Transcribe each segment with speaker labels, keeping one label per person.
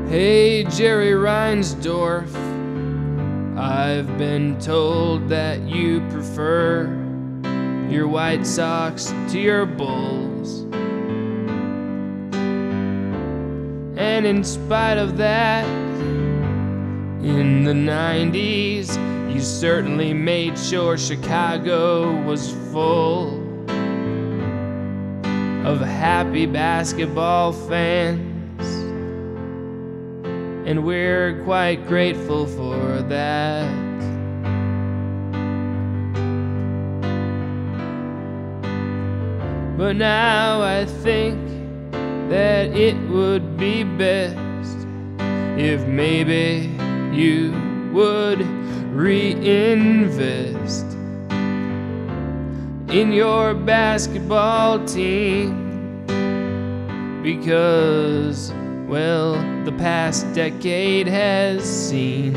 Speaker 1: Hey, Jerry Reinsdorf, I've been told that you prefer your White Sox to your Bulls. And in spite of that, in the 90s, you certainly made sure Chicago was full of happy basketball fans. And we're quite grateful for that. But now I think that it would be best if maybe you would reinvest in your basketball team, because, well, the past decade has seen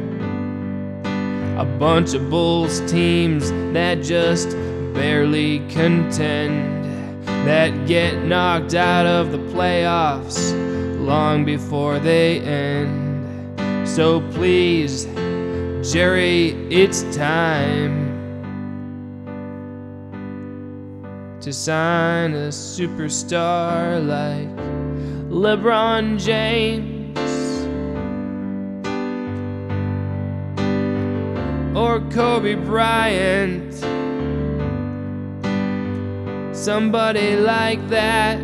Speaker 1: a bunch of Bulls teams that just barely contend, that get knocked out of the playoffs long before they end. So please, Jerry, it's time to sign a superstar like LeBron James or Kobe Bryant, somebody like that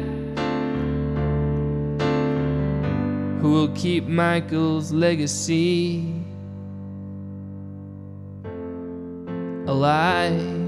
Speaker 1: who will keep Michael's legacy alive.